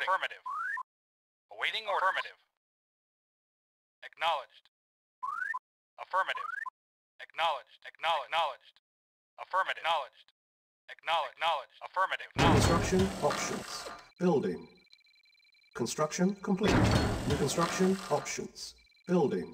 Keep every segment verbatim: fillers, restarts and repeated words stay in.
Affirmative. Awaiting order. Affirmative. Acknowledged. Affirmative. Acknowledged. Acknowledged. Acknowledged. Affirmative. Acknowledged. Acknowledged. Acknowledged. Affirmative. Construction options. Building. Construction complete. New construction options. Building.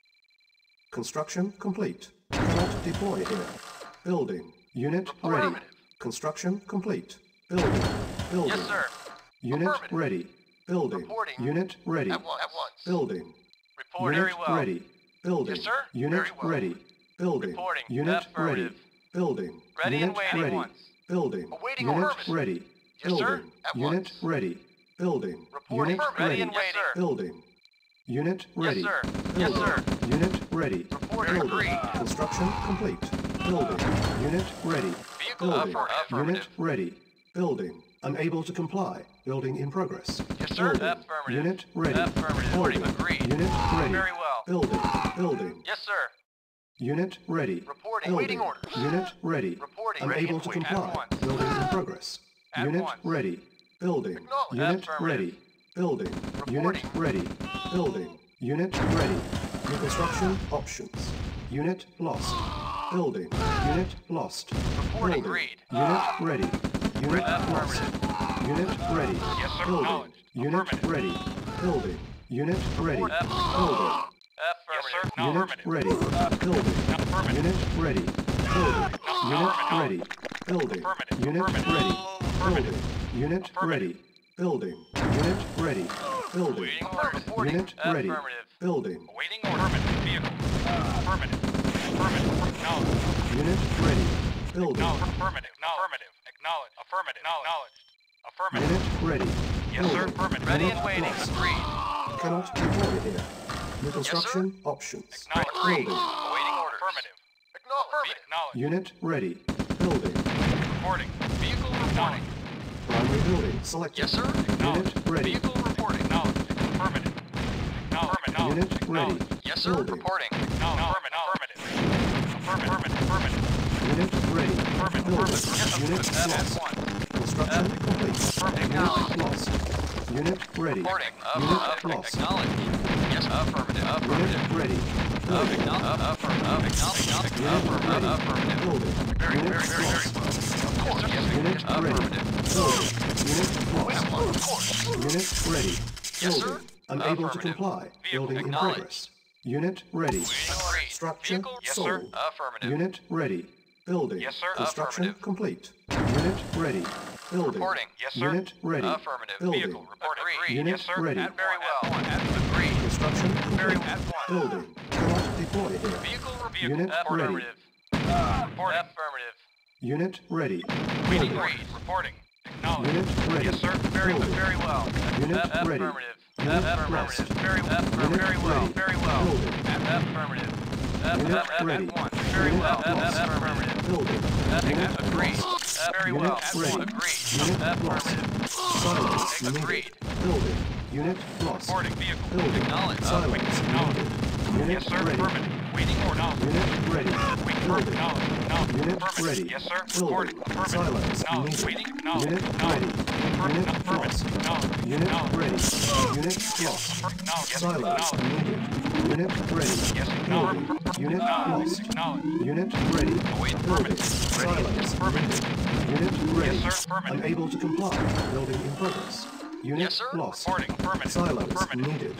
Construction complete. Cannot deploy here. Building. Unit ready. Construction complete. Building. Building. Yes, sir. Unit ready. Building. Reporting. Unit ready. At once. At once. Building. Report Unit very well. ready. Building. Yes, sir. Unit Very well. ready. Building. Reporting. Unit ready. Affirmative. Building. Ready Unit and waiting. ready. Once. Building. Awaiting Unit orders. ready. Yes, sir. Building. At Unit once. ready. Building. Reporting. Unit Ready ready. and waiting. Yes, sir. Building. Unit ready. Yes, sir. Building. Yes, sir. Unit ready. Reporting. Building. Agreed. Construction complete. Building. Unit ready. Vehicle Building. affirmative. Unit ready. Building. Unable to comply. Building in progress. Yes, sir. Building. Affirmative. Unit ready. Affirmative. Building. Agreed. Unit ready. Very well. Building. Building. Yes, sir. Unit ready. Reporting. Building. Waiting orders. Unit ready. Reporting. Ready Unable and to waiting. comply. At once. Building in progress. At Unit once. ready. Building. Acknowledged. Unit Affirmative. ready. Building. Unit Reporting. ready. Building. Unit ready. New construction options. Unit lost. Building. Unit lost. Reporting. Building. Read. Unit ready. Unit lost. Affirmative. Unit ready. Yes, sir. Building. Acknowledged. Unit Affirmative. ready. Building. Unit ready. Report. Building. Yes, sir. Affirmative. No, Unit affirmative. ready. Building. Affirmative. Unit ready. Building. Unit ready. Building. Affirmative. Unit Affirmative. ready. Affirmative. Building. Unit Affirmative. ready. Building. Unit ready. Building. Awaiting orders. Reporting. Unit ready. Affirmative. Building. Awaiting order. Affirmative. Vehicle. Affirmative. Affirmative. Acknowledged. Unit ready. Building. Acknowledged. Affirmative. Affirmative. Acknowledged. Affirmative. Acknowledged. Affirmative. Unit ready. Yes, sir. Building. Affirmative. Ready Unit and waiting. lost. Agreed. Cannot deploy here. New construction options. Acknowledged. Building. Awaiting orders. Affirmative. Acknowledged. Acknowledged. Unit ready. Building. Reporting. Vehicle reporting. Primary building selected. Yes, sir. Unit ready. Vehicle reporting. Acknowledged. Affirmative. Acknowledged. Unit ready. Yes, sir. Building. Reporting. Acknowledged. Affirmative. Affirmative. Affirmative. Unit ready. Affirmative. Building. Affirmative. Unit F lost. one. Construction complete. Affirmative. Unit lost. Unit ready. Reporting. Unit Affirmative. lost. Acknowledged. Yes, affirmative. Unit Affirmative. ready. Of Building. acknowledged. Affirmative. Acknowledged. Unit ready. Affirmative. Building. Very, Unit very, very, very lost. well. Of course. Yes, Unit ready. affirmative. Building. Unit lost. Of course. Unit ready. Yes, sir. Building. Unable to Affirmative. comply. Building in Acknowledged. progress. Unit ready. Agreed. Structure Vehicle. Yes, sold. sir. Affirmative. Unit ready. Building. Yes, sir. Construction Affirmative. complete. Unit ready. Building. Reporting. Yes, sir. Unit ready. Affirmative. Building. Vehicle. Reporting. Agreed. Unit Yes, sir. ready. At Very one. well. At agreed. Construction Very complete. at one. Building. Cannot deploy here. Vehicle Vehicle. Unit ready. affirmative. Reporting. Affirmative. Unit ready. Waiting Building. orders. Reporting. Acknowledged. Unit ready. Yes, sir. Very, Building. very well. Unit Aff- ready. Affirmative. Unit Affirmative. lost. Very, affirmative. Unit Very well. ready. Very well. Building. Aff- Affirmative. Aff- Unit aff- ready. At one. Very Unit well. Aff- lost. Affirmative. Building. Aff- Unit Agreed. lost. Aff- Very Unit well. At ready. one. Agreed. Unit Affirmative. lost. Silence needed. Agreed. Building. Unit lost. Reporting. Vehicle. Building. Acknowledged. Silence Acknowledged. needed. Unit Yes, sir. ready. Affirmative. Waiting order. Unit ready. Waiting order. Building. Acknowledged. Acknowledged. Unit Affirmative. ready. Yes, sir. Building. Reporting. Affirmative. Silence Acknowledged. needed. Waiting. Acknowledged. Unit ready. Acknowledged. Unit Affirmative. lost. Acknowledged. Unit Acknowledged. ready. Unit lost. Acknowledged. Yes, Silence acknowledged. needed. Unit ready. Yes, Building. acknowledged. Unit Acknowledged. lost. Acknowledged. Unit ready. Await Building. affirmative. Silence Affirmative. needed. Unit ready. Yes, sir. Affirmative. Unable to comply. Building in progress. Unit Yes, sir. lost. Reporting. Affirmative. Silence Affirmative. needed.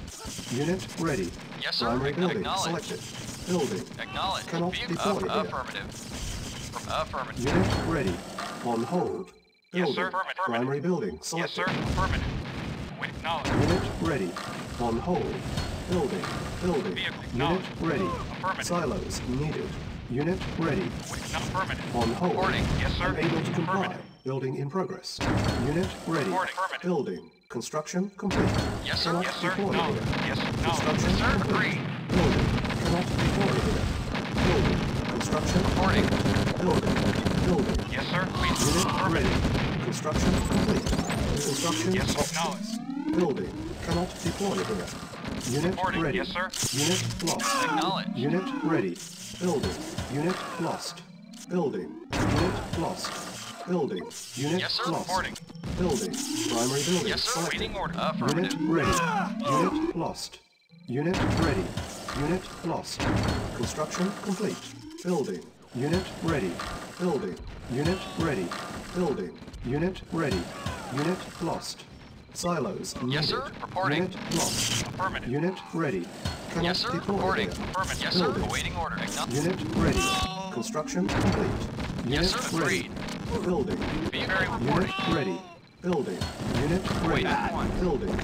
Unit ready. Yes, sir. Primary building Acknowledged. selected. Building. Acknowledged. Cannot Vehicle. deploy Aff- here. Affirmative. Affirmative. Unit ready. On hold. Yes, Building. sir. Affirmative. Primary building Yes, selected. sir. Affirmative. Wait. Acknowledged. Unit ready. On hold. Building. Building. Vehicle Unit acknowledged. ready. Affirmative. Silos needed. Unit ready. Wait. Affirmative. On hold. Reporting. Yes, sir. Unable to comply. Affirmative. Building in progress. Unit ready. Reporting. Affirmative. Building. Construction complete. Yes, sir. Cannot Yes, sir. deploy Acknowledged. here. Yes, acknowledged. Construction Yes, sir. complete. Agreed. Building. Cannot deploy here. Building. Construction Reporting. complete. Building. Building. Yes, sir. Wait. Unit Affirmative. ready. Construction complete. Construction Yes, options. acknowledged. Building. Cannot deploy here. Unit Reporting. ready. Yes, sir. Unit lost. Acknowledged. Unit ready. Building. Unit lost. Building. Unit lost. Building. Unit Yes, sir. lost. Reporting. Building. Primary building Yes, sir. selected. Waiting order. Unit Affirmative. ready. Unit lost. Unit ready. Unit lost. Construction complete. Building. Unit ready. Building. Unit ready. Building. Unit ready. Unit lost. Silos needed. Yes, sir. Reporting. Unit lost. Affirmative. Unit ready. Cannot Yes, sir. deploy Reporting. here. Affirmative. Yes, sir. Building. Awaiting order. Acknowledge. Unit ready. Construction complete. Unit Yes, sir. ready. Agreed. Building. Be very Unit reporting. ready. Building. Unit ready. Waiting one. Building.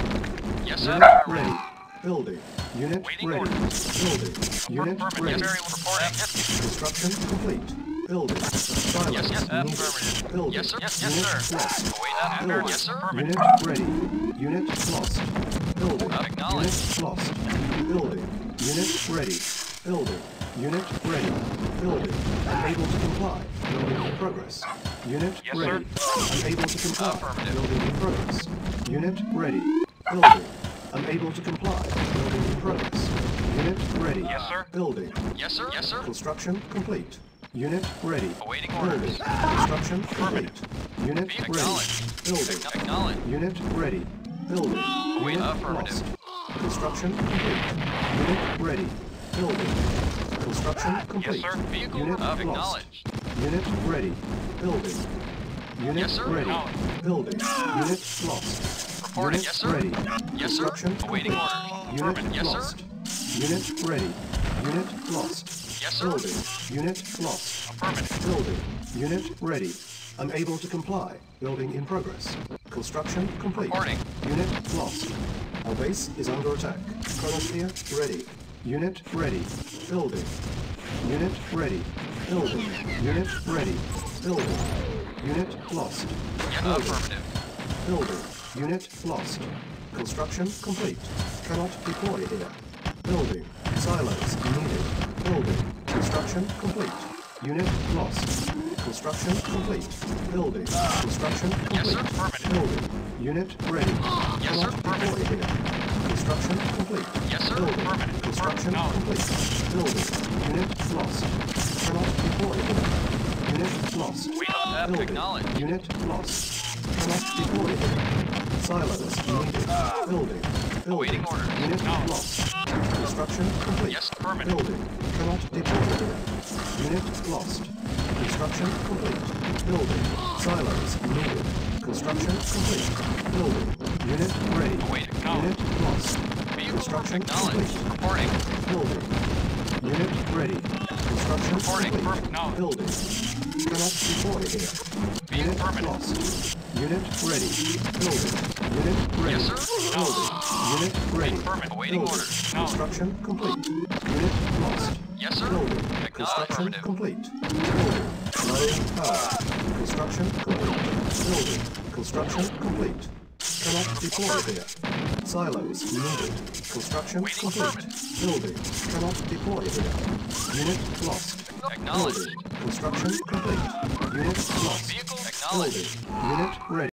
Yes, sir. Unit ready. Building. Unit Waiting ready. orders. Building. Unit Affirmative. ready. Yes, very reporting. Construction complete. Building. Silos Yes, yes. needed. Affirmative. Building. Yes, sir. Yes, yes, Unit sir. lost. Await Building. affirmative. Yes, sir. Unit ready. Unit lost. Building. Acknowledged. Unit lost. Building. Unit ready. Building. Unit ready. Building. Unable to comply. Building in progress. Unit Yes, ready. Unable to comply. Affirmative. Building in progress. Unit ready. Building. Unable to comply. Building in progress. Unit ready. Yes, sir. Building. Yes, sir. Yes, sir. Construction complete. Unit ready. Awaiting Building. orders. Construction complete. Unit Be ready. acknowledged. Building. Acknowledge. Unit ready. Building. Await Unit affirmative. lost. Construction complete. Unit ready. Building. Construction complete. sir. Vehicle Unit up. lost. Acknowledged. Unit ready. Building. Unit Yes, sir. ready. Acknowledged. Building. Unit lost. Reporting. Unit Yes, sir. ready. Yes, sir. Construction Awaiting complete. orders. Unit Affirmative. Yes, sir. lost. Unit ready. Unit lost. Yes, sir. Building. Unit lost. Affirmative. Building. Unit ready. Unable to comply. Building in progress. Construction complete. Reporting. Unit lost. Our base is under attack. Chronosphere ready. Unit ready. Building. Unit ready. Building. Unit ready. Building. Unit lost. Yeah, Building. affirmative. Building. Unit lost. Construction complete. Cannot deploy here. Building. Silos needed. Building. Construction complete. Unit lost. Construction complete. Building. Construction complete. Yes, sir. Affirmative. Building. Unit ready. Yes, sir. Cannot deploy here. Construction complete. Yes, sir. Building. Affirmative. Construction Affirmative. complete. Building. Unit lost. Cannot deploy here. Unit lost. We have Building. acknowledged. Unit lost. Cannot deploy here. Silos needed. Building. Building. Awaiting orders. Unit Acknowledged. lost. Construction complete. Yes, affirmative. Building. Cannot deploy here. Unit lost. Construction complete. Building. Silos needed. Construction complete. Building. Unit ready. Awaiting. Unit lost. Vehicle Construction acknowledged. complete. Reporting. Building. Unit ready. Construction Reporting. complete. Acknowledged. Building. Cannot deploy here. Unit affirmative. lost. Unit ready. Building. Unit ready. Yes, sir. Building. Unit ready. Affirmative. Awaiting Building. orders. Construction complete. Unit lost. Yes, sir. Building. Acknowledged. Construction Affirmative. complete. Building. Low power. Construction complete. Building. Construction complete. Cannot deploy here. Silos needed. Construction Waiting complete. affirmative. Building. Cannot deploy here. Unit lost. Acknowledged. Building. Construction complete. Unit lost. Vehicle acknowledged. Building. Unit ready.